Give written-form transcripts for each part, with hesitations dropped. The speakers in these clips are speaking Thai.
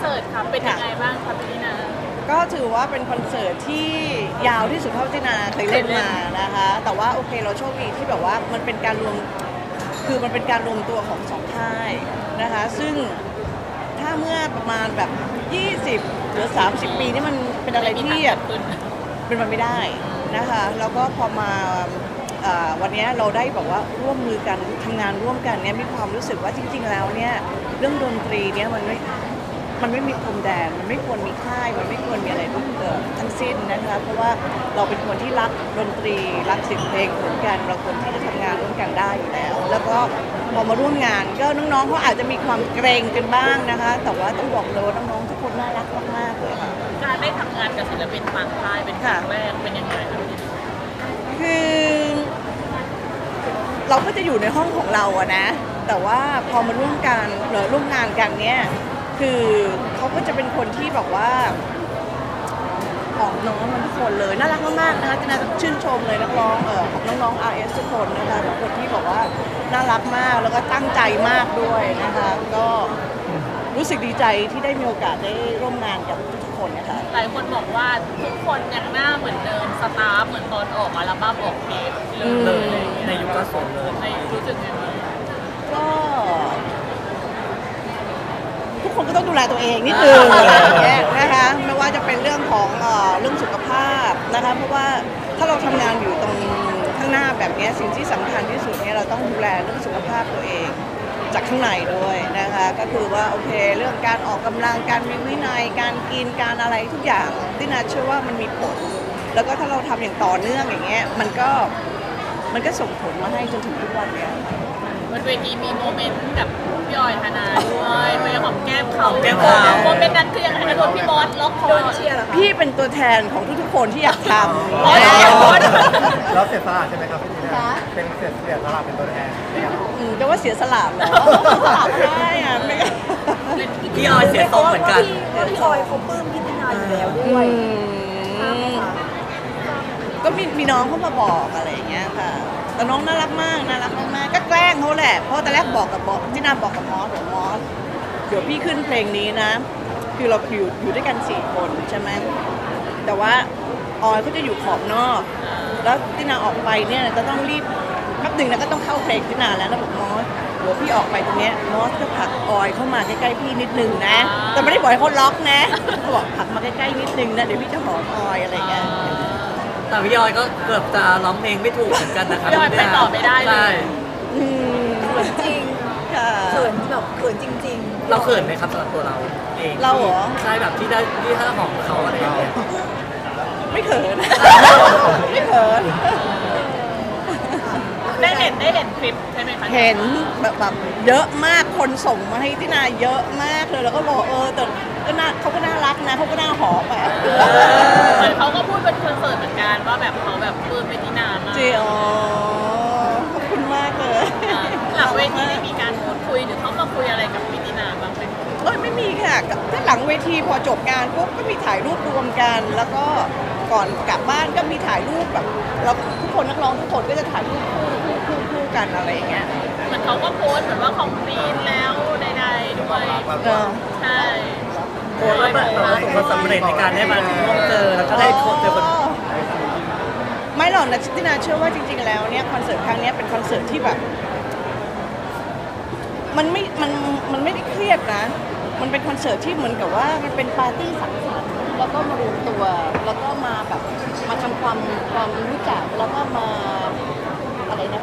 สิร์ตครับเป็นยังไงบ้างครับพี่นาก็ถือว่าเป็นคอนเสิร์ตที่ยาวที่สุดเท่าที่นาเคยเล่นมานะคะแต่ว่าโอเคเราโชคดีที่แบบว่ามันเป็นการรวมมันเป็นการรวมตัวของสองค่ายนะคะซึ่งถ้าเมื่อประมาณแบบ20หรือ30 ปีนี่มันเป็นอะไรที่เป็นไปไม่ได้นะคะแล้วก็พอมาวันนี้เราได้แบบว่าร่วมมือกันทำงานร่วมกันเนี่ยมีความรู้สึกว่าจริงๆแล้วเนี่ยเรื่องดนตรีเนี่ยมันไม่มีพรมแดนมันไม่ควรมีค่ายมันไม่ควรมีอะไรทั้งสิ้นนะคะเพราะว่าเราเป็นคนที่รักดนตรีรักเสียงเพลงเหมือนกันเราควรที่จะทำงานร่วมกันได้อยู่แล้วแล้วก็พอมาร่วมงานก็น้องๆเขาอาจจะมีความเกรงกันบ้างนะคะแต่ว่าต้องบอกเลยว่าน้องๆทุกคนน่ารักมากๆเลยค่ะการได้ทำงานกับศิลปินต่างค่ายเป็นครั้งแรกเป็นยังไงครับคือเราก็จะอยู่ในห้องของเราอะนะแต่ว่าพอมาร่วมกันหรือร่วมงานกันเนี่ยคือเขาก็จะเป็นคนที่แบบว่าออกน้องมันทุกคนเลยน่ารักมากๆนะคะจะน่าชื่นชมเลยนักร้องของน้องๆ RS ทุกคนนะคะทุกคนที่บอกว่าน่ารักมากแล้วก็ตั้งใจมากด้วยนะคะก็รู้สึกดีใจที่ได้มีโอกาสได้ร่วมงานกับทุกคนนะคะหลายคนบอกว่าทุกคนยังหน้าเหมือนเดิมสตาร์เหมือนตอนออกอัลบั้มออกเพลงเลยในยุค90เลยในรู้สึกยังไงก็ทุกคนก็ต้องดูแลตัวเองนิดนึงอะไรอย่างเงี้ยนะคะไม่ว่าจะเป็นเรื่องของเรื่องสุขภาพนะคะเพราะว่าถ้าเราทำงานอยู่ตรงข้างหน้าแบบนี้สิ่งที่สำคัญที่สุดเนี่ยเราต้องดูแลเรื่องสุขภาพตัวเองจากข้างในด้วยนะคะก็คือว่าโอเคเรื่องการออกกำลังการมีวินัยการกินการอะไรทุกอย่างที่นาเชื่อว่ามันมีผลแล้วก็ถ้าเราทำอย่างต่อเนื่องอย่างเงี้ยมันก็ส่งผลมาให้จนถึงทุกวันเนี้ยบนเวทีมีโมเมนต์กับพี่ออยธนาด้วยไปหอมแก้มเขาโมเมนต์นั้นคือยังไงคะโดนพี่บอสล็อกคอพี่เป็นตัวแทนของทุกๆคนที่อยากทำเราเสียสละใช่ไหมครับพี่นาเป็นเสียสละเป็นตัวแทนจะว่าเสียสละเหรอสละไม่ได้อะพี่ออยเสียตรงเหมือนกันพี่ออยเขาปลื้มพี่นาอยู่แล้วด้วยก็มีน้องเข้ามาบอกอะไรอย่างเงี้ยค่ะแต่น้องน่ารักมากก็แกล้งเขาแหละเพราะตอนแรกบอกที่นาบอกกับมอสเดี๋ยวพี่ขึ้นเพลงนี้นะคือเราอยู่ด้วยกัน4 คนใช่ไหมแต่ว่าออยก็จะอยู่ขอบนอกแล้วที่นาออกไปเนี่ยจะต้องรีบแป๊บนึงนะก็ต้องเข้าเพลงที่นาแล้วบอกมอสเดี๋ยวพี่ออกไปตรงเนี้ยมอสก็ผลักออยเข้ามาใกล้ๆพี่นิดนึงนะแต่ไม่ได้บอกให้เขาล็อกนะเขาบอกผลักมาใกล้ๆนิดนึงนะเดี๋ยวพี่จะหอมออยอะไรเงี้ยแต่พี่ออยก็เกือบจะร้องเพลงไม่ถูกเหมือนกันนะครับพี่ออยไปต่อไม่ได้เลยเขินจริงเขินแบบเขินจริงๆเราเขินไหมครับสำหรับตัวเราเองเราเหรอใช่แบบที่ถ้าของเขาอะไรอย่างเงี้ยไม่เขินไม่เขินได้เห็นคลิปใช่ไหมคะเห็นแบบเยอะมากคนส่งมาให้ที่นาเยอะมากเลยแล้วก็บอกแต่ก็น่าเขาก็น่ารักนะเขาก็น่าหอมอ่ะเหมือนเขาก็พูดเป็นคอนเสิร์ตเหมือนกันว่าแบบเขาแบบปลื้มเป็นที่นามากขอบคุณมากเลยหลังเวทีได้มีการพูดคุยหรือเขามาคุยอะไรกับพี่ตินาบ้างไหมไม่มีค่ะถ้าหลังเวทีพอจบงานปุ๊บก็มีถ่ายรูปรวมกันแล้วก็ก่อนกลับบ้านก็มีถ่ายรูปแบบเราทุกคนนักร้องทุกคนก็จะถ่ายรูปคู่กันอะไรอย่างเงี้ยเหมือนเขาก็โพสเหมือนว่าคอมพลีทแล้วใดๆด้วยใช่โพสแบบความสำเร็จในการได้มาร่วมเจอแล้วก็ได้เจอคนไม่หรอกนะที่นาเชื่อว่าจริงๆแล้วเนี่ยคอนเสิร์ตครั้งนี้เป็นคอนเสิร์ตที่แบบมันไม่ได้เครียดนะมันเป็นคอนเสิร์ตที่เหมือนกับว่ามันเป็นปาร์ตี้สังสรรค์แล้วก็มารวมตัวแล้วก็มาแบบมาทำความรู้จักแล้วก็มาอะไรนะ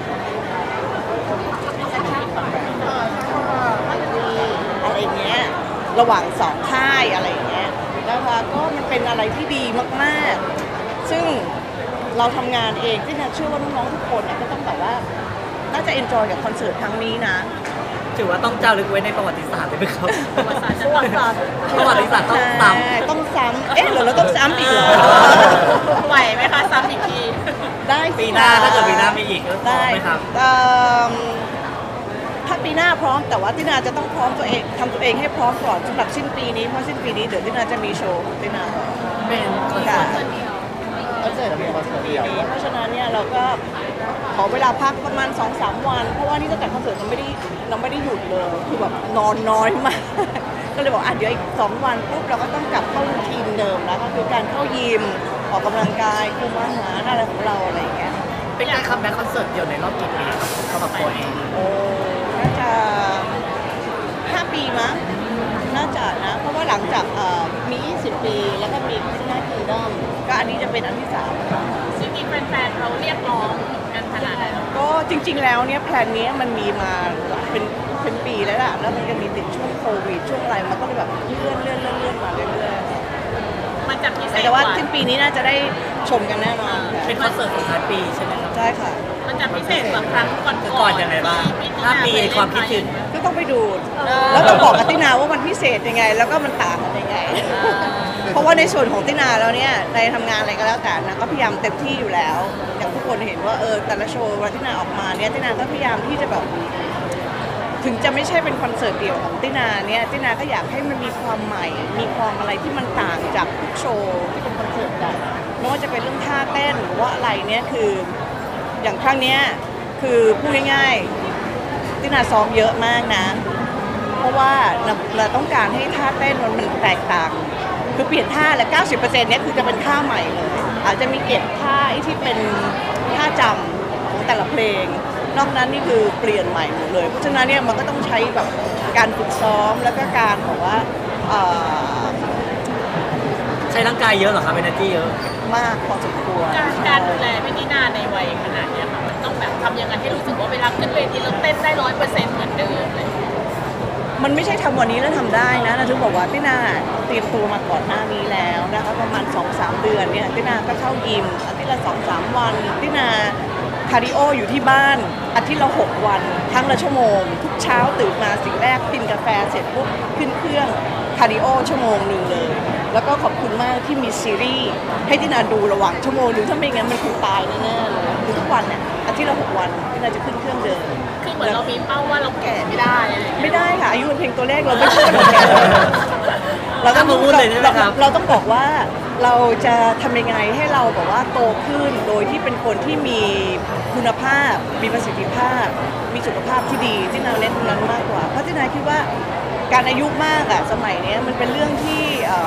อะไรเงี้ยระหว่าง2 ค่ายอะไรเงี้ยนะคะก็มันเป็นอะไรที่ดีมากๆซึ่งเราทำงานเองที่นาเชื่อว่าน้องๆทุกคนก็ต้องแบบว่าน่าจะเอนจอยกับคอนเสิร์ตครั้งนี้นะถือว่าต้องจารึกไว้ในประวัติศาสตร์เลยไหมครับประวัติศาสตร์ต้องซ้ำหรือเราต้องซ้ำอีกเหรอไหวไหมคะซ้ำอีกทีได้ปีหน้าถ้าเกิดปีหน้ามีอีกก็ได้ไหมครับถ้าปีหน้าพร้อมแต่ว่าตินาจะต้องพร้อมตัวเองทำตัวเองให้พร้อมก่อนสำหรับสิ้นปีนี้เพราะสิ้นปีนี้เดี๋ยวตินาจะมีโชว์ตินาเป็นคอนเสิร์ตเดียวเพราะฉะนั้นเนี่ยเราก็ขอเวลาพักประมาณ 2-3 วันเพราะว่านี่ตั้งแต่คอนเสิร์ตเราไม่ได้หยุดเลยคือแบบนอนน้อยมากก็เลยบอกเดี๋ยวอีก2 วันปุ๊บเราก็ต้องกลับเข้ารูทีนเดิมแล้วก็คือการเข้ายิมออกกำลังกายคุมอาหารอะไรของเราอะไรอย่างเงี้ยเป็นการคัมแบ็คคอนเสิร์ตเดียวในรอบกี่ปีครับสำหรับตัวเองโอ้น่าจะ5 ปีมั้งน่าจะนะเพราะว่าหลังจากมี 20 ปีแล้วก็มีซิงเกิลคิงดอมก็อันนี้จะเป็นอันที่3ค่ะจริงๆแฟนๆเขาเรียกร้องกันขนาดไหนแล้วก็จริงๆแล้วเนี่ยแพลนนี้มันมีมาเป็นปีแล้วล่ะแล้วมันก็มีติดช่วงโควิดช่วงอะไรมันก็เลยแบบเลื่อนมาเรื่อยๆมันจะพิเศษแต่ว่ากว่าสิ้นปีนี้น่าจะได้ชมกันแน่นอนค่ะเป็นคอนเสิร์ตของท้ายปีใช่ไหมครับใช่ค่ะมันจะพิเศษกว่าครั้งก่อนๆก่อนยังไงบ้างที่ถ้ามีความคิดถึงก็ต้องไปดูแล้วต้องบอกกับตินาว่ามันพิเศษยังไง แล้วก็มันต่างกันยังไง เพราะว่าในส่วนของตินาแล้วเนี่ยในทำงานอะไรก็แล้วแต่นะก็พยายามเต็มที่อยู่แล้วอย่างทุกคนเห็นว่าแต่ละโชว์วันตินาออกมาเนี่ยตินาก็พยายามที่จะแบบถึงจะไม่ใช่เป็นคอนเสิร์ตเดียวของตินาเนี่ยตินาก็อยากให้มันมีความใหม่ มีความอะไรที่มันต่างจากทุกโชว์ที่เป็นคอนเสิร์ตใหญ่ไม่ว่าจะเป็นเรื่องท่าเต้นหรือว่าอะไรเนี่ยคืออย่างครั้งเนี้ยคือพูดง่ายๆตินาซ้อมเยอะมากนะ เพราะว่าเราต้องการให้ท่าเต้นมันแตกต่าง คือเปลี่ยนท่าและ 90% เนี่ยคือจะเป็นท่าใหม่เลย อาจจะมีเก็บท่าที่เป็นท่าจำของแต่ละเพลง นอกนั้นนี่คือเปลี่ยนใหม่หมดเลย เพราะฉะนั้นเนี่ยมันก็ต้องใช้แบบการฝึกซ้อมแล้วก็การแบบว่าใช้ร่างกายเยอะเหรอครับเอเนอร์จีเยอะมากพอสมควรการดูแลพี่ตินาในวัยขนาดเนี้ยค่ะมันต้องแบบทำยังไงให้รู้สึกว่าเวลาขึ้นเวทีแล้วเต้นได้100%เหมือนเดิมเลยมันไม่ใช่ทำวันนี้แล้วทำได้นะถึงบอกว่าตินาเตรียมตัวมาก่อนหน้านี้แล้วนะคะประมาณ 2-3 เดือนเนี่ยตินาก็เข้ายิมอาทิตย์ละ 2-3 วันตินาคาร์ดิโออยู่ที่บ้านอาทิตย์ละ6 วันครั้งละชั่วโมงทุกเช้าตื่นมาสิ่งแรกกินกาแฟเสร็จปุ๊บขึ้นเครื่องคาร์ดิโอชั่วโมงหนึ่งเลยแล้วก็ขอบคุณมากที่มีซีรีส์ให้ตินาดูระหว่างชั่วโมงหนึ่งถ้าไม่งั้นมันคงตายแน่ๆเลยคือทุกวันเนี่ยอาทิตย์ละ6 วันตินาจะขึ้นเครื่องเดินคือเหมือนเรามีเป้าว่าเราแก่ไม่ได้อะไรอย่างเงี้ยไม่ได้ค่ะอายุเป็นเพียงตัวเลขเราไม่พูดกันแก่เราต้องพูดเลยใช่ไหมครับเราต้องบอกว่าเราจะทำยังไงให้เราแบบว่าโตขึ้นโดยที่เป็นคนที่มีคุณภาพมีประสิทธิภาพ มีสุขภาพที่ดีที่นาเน้นตรงนั้นมากกว่าเพราะที่นาคิดว่าการอายุมากอะสมัยนี้มันเป็นเรื่องที่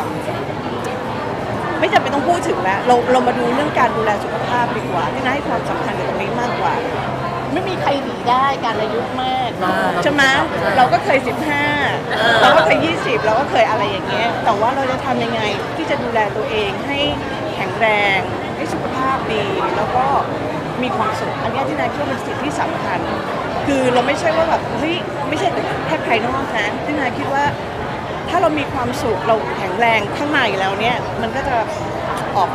ไม่จำเป็นต้องพูดถึงแล้วเรามาดูเรื่องการดูแลสุขภาพดีกว่าที่นาให้ความสำคัญกับตรงนี้มากกว่า ไม่มีใครหนีได้การอายุมากใช่ไหมเราก็เคย15เราก็เคย20เราก็เคยอะไรอย่างเงี้ยแต่ว่าเราจะทำยังไงที่จะดูแลตัวเองให้แข็งแรงให้สุขภาพดีแล้วก็มีความสุขอันนี้ที่นายคิดว่าเป็นสิ่งที่สำคัญคือเราไม่ใช่ว่าแบบเฮ้ยไม่ใช่แต่แค่ภายนอกนะที่นายคิดว่าถ้าเรามีความสุขเราแข็งแรงข้างในแล้วเนี่ยมันก็จะออกมา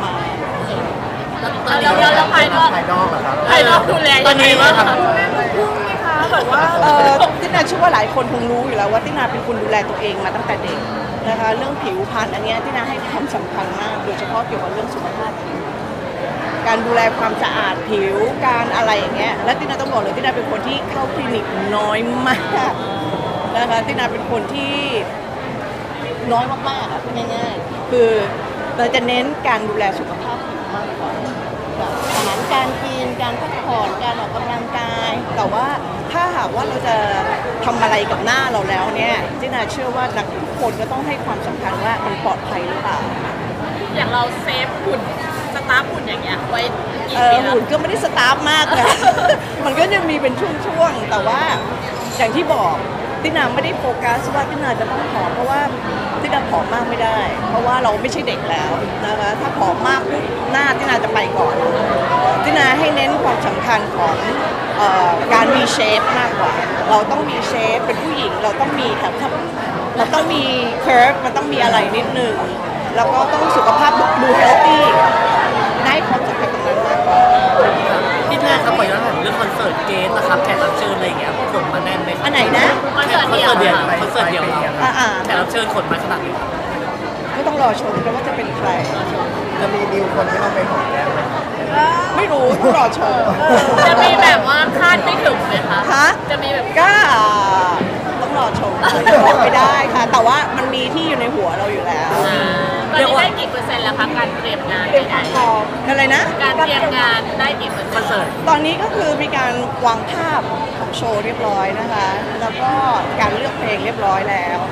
แล้วภายนอกภายนอกดูแลยังไงบ้างคะแบบว่าตินาเชื่อว่าหลายคนคงรู้อยู่แล้วว่าตินาเป็นคนดูแลตัวเองมาตั้งแต่เด็กนะคะเรื่องผิวพรรณอันเนี้ยตินาให้ความสำคัญมากโดยเฉพาะเกี่ยวกับเรื่องสุขภาพผิวการดูแลความสะอาดผิวการอะไรอย่างเงี้ยและตินาต้องบอกเลยตินาเป็นคนที่เข้าคลินิกน้อยมากนะคะตินาเป็นคนที่น้อยมากๆอ่ะพูดง่ายๆคือเราจะเน้นการดูแลสุขภาพผิวมากกว่าอาหารการกินการพักผ่อนการออกกำลังกายแต่ว่าถ้าหากว่าเราจะทำอะไรกับหน้าเราแล้วเนี่ยตินาเชื่อว่านักทุกคนก็ต้องให้ความสำคัญว่ามันปลอดภัยหรือเปล่าอย่างเราเซฟหุ่นสตาร์ฟหุ่นอย่างเงี้ยไว้กี่ปีแล้วหุ่นก็ไม่ได้สตาร์ฟมากนะ มันก็ยังมีเป็นช่วงๆแต่ว่าอย่างที่บอกตินาไม่ได้โฟกัสว่าตินาจะต้องผอมเพราะว่าตินาผอมมากไม่ได้ เพราะว่าเราไม่ใช่เด็กแล้วนะคะถ้าผอมมากปุ๊บหน้าตินาจะไปก่อนตินาให้เน้นความสำคัญของการมีเชฟมากกว่าเราต้องมีเชฟเป็นผู้หญิงเราต้องมีแบบเราต้องมีเคิร์ฟมันต้องมีอะไรนิดนึงแล้วก็ต้องสุขภาพดูเฮลตี้ได้ความสำคัญตรงนั้นมากกว่าพี่นาครับขอย้อนถามเรื่องคอนเสิร์ตเกสนะครับแขกรับเชิญอะไรอย่างเงี้ยขนมาแน่นไหมครับอันไหนนะคอนเสิร์ตเดียวคอนเสิร์ตเดียวครับ แขกรับเชิญขนมาขนาดนี้ครับก็ต้องรอชมกันว่าจะเป็นใครจะมีดิวคนที่เราไปหอมแก้มไหมไม่รู้ต้องรอชมจะมีแบบว่าคาดไม่ถึงไหมคะฮะจะมีแบบก็ต้องรอชมบอกไม่ได้ค่ะ แต่ว่ามันมีที่อยู่ในหัวเราอยู่แล้วตอนนี้ได้กี่เปอร์เซ็นต์แล้วคะการเตรียมงานใดอะไรนะๆการเตรียมงานได้กี่เปอร์คเซ็อน นต์เสิร์ตตอนนี้ก็คือมีการวางภาพของโชว์เรียบร้อยนะคะ แล้วก็การเลือกเพลงเรียบร้อยแล้วนะคะ ก็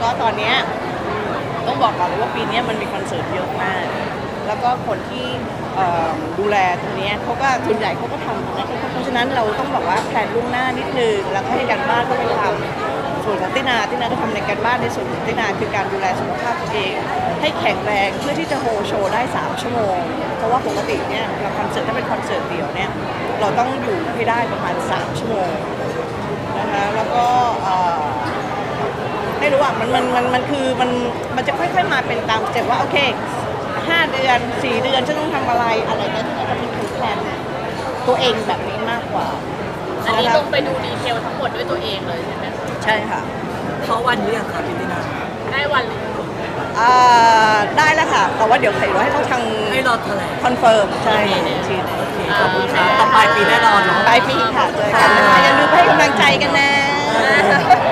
ก็ตอนเนี้ยต้องบอกก่อนเลยว่าปีนี้มันมีคอนเสิร์ตเยอะมาก แล้วก็คนที่ดูแลตรงนี้เขาก็ส่วนใหญ่เขาก็ทำนะเพราะฉะนั้นเราต้องบอกว่าแผนล่วงหน้านิดนึงแล้วก็ให้การบ้านก็ไปทำส่วนของตินาก็ทำในการบ้านในส่วนของตินาคือการดูแลสุขภาพตัวเองให้แข็งแรงเพื่อที่จะโฮโชว์ได้3 ชั่วโมงเพราะว่าปกติเนี่ยเราคอนเสิร์ตถ้าเป็นคอนเสิร์ตเดี่ยวเนี่ยเราต้องอยู่ให้ได้ประมาณ3 ชั่วโมงนะคะแล้วก็ไม่รู้อ่ะมันคือมันจะค่อยๆมาเป็นตามสเต็ปว่าโอเค5 เดือน4 เดือนฉันต้องทำอะไรเนี่ยที่จะเป็นแผนตัวเองแบบนี้มากกว่าอันนี้ลงไปดูดีเทลทั้งหมดด้วยตัวเองเลยใช่ไหมคะใช่ค่ะเขาวันหรือยังครับพี่ตินาได้วันหรือได้แล้วค่ะแต่ว่าเดี๋ยวให้เขาทางให้รอแถลงคอนเฟิร์มใช่ทีนึงโอเคขอบคุณครับต่อปลายปีแน่นอนเนาะปลายปีค่ะเจอกันนะคะอย่าลืมให้กำลังใจกันนะ